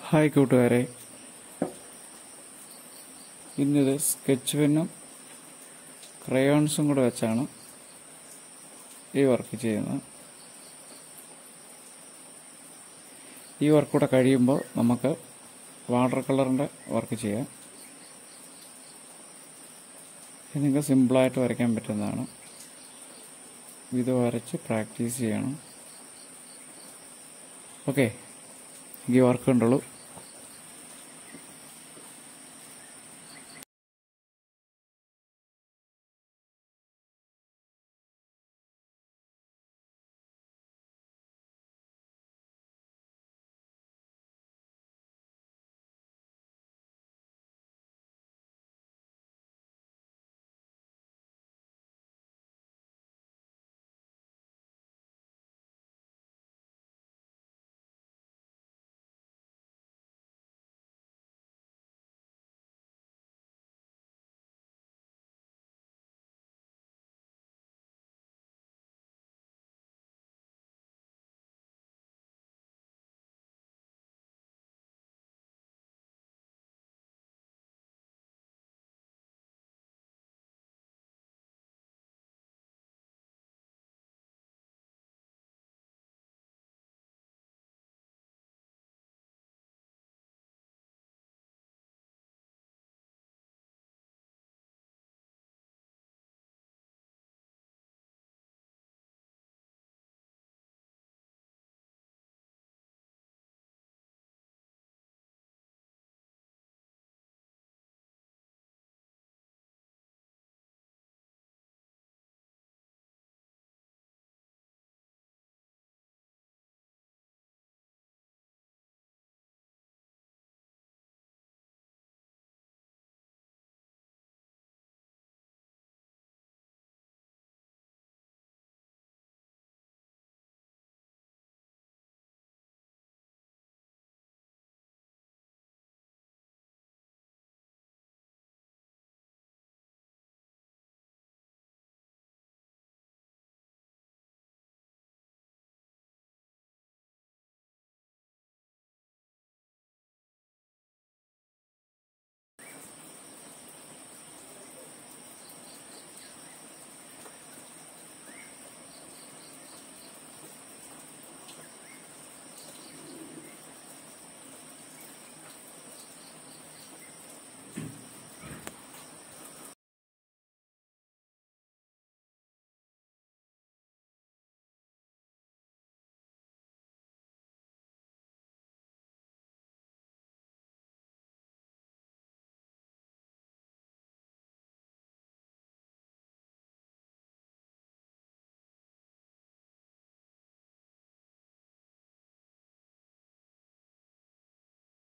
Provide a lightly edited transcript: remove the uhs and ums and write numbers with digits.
Hi കൂട്ടുകാരെ, ഇന്നിത് sketch പെന്നും ക്രയോൺസും കൂടെ വെച്ചാണ് ഈ വർക്ക് ചെയ്യുന്നത്. ഈ വർക്ക് കൂടെ കഴിയുമ്പോൾ നമുക്ക് വാട്ടർ കളറിൻ്റെ വർക്ക് ചെയ്യാം. ഇത് നിങ്ങൾക്ക് സിമ്പിളായിട്ട് വരയ്ക്കാൻ പറ്റുന്നതാണ്. ഇത് വരച്ച് പ്രാക്ടീസ് ചെയ്യണം. ഓക്കെ, ഈ വർക്ക് കണ്ടോളൂ.